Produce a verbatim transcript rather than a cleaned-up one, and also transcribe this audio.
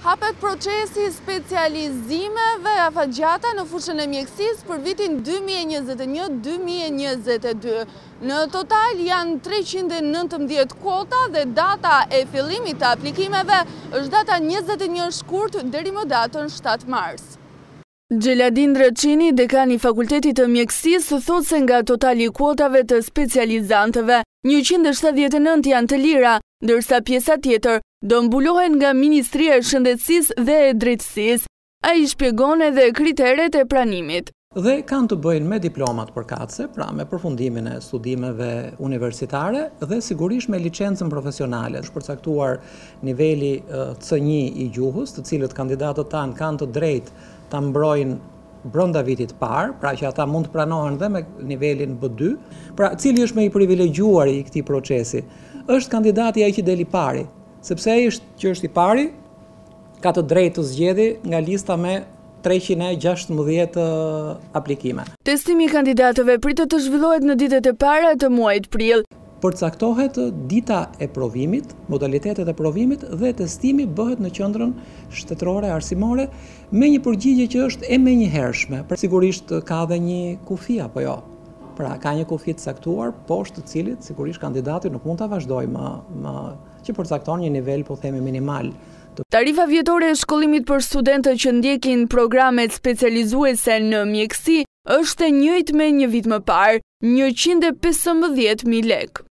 Hapet procesi specializimeve afagjata në fushën e mjekësisë për vitin dy mijë e njëzet e një dy mijë e njëzet e dy. Në total janë treqind e nëntëmbëdhjetë kuota dhe data e fillimit të aplikimeve është data njëzet e një shkurt deri më datën shtatë mars. Gjeladin Draçini, dekani i Fakultetit të Mjekësisë, thotë se nga totali i kuotave të specializantëve, njëqind e shtatëdhjetë e nëntë janë të lira, ndërsa pjesa tjetër do mbulohen nga Ministria e Shëndetësisë dhe e Drejtësisë. Ai shpjegon edhe kriteret e pranimit. Dhe kanë të bëjnë me diplomat përkatëse, pra me përfundimin e studimeve universitare dhe sigurisht me licencën profesionale. Është përcaktuar niveli C një i gjuhës, të cilët kandidatët tanë kanë të drejtë ta mbrojnë brenda vitit parë, pra që ata mund të pranohen dhe me nivelin B dy. Pra, cili është më i privilegjuar i këtij procesi? Është kandidati ai që del i pari, sepse ai është që është i pari, ka të drejtë të zgjedhë nga lista me treqind e gjashtëmbëdhjetë aplikime. Testimi i kandidatëve pritet të zhvillohet në ditët e para të muajit prill. Përcaktohet dita e provimit, modalitetet e provimit dhe testimi bëhet në qendrën shtetërore arsimore me një përgjigje që është e menjëhershme. Sigurisht ka dhe një kufi apo jo. Pra ka një kufi të caktuar, poshtë të cilit sigurisht kandidati nuk mund ta vazhdojë më, më që përcakton një nivel, po themi, minimal. Tarifa vjetore e shkollimit për studentët që ndjekin programet specializuese në mjekësi është e njëjtë me një vit më parë, njëqind e pesëmbëdhjetë mijë lekë.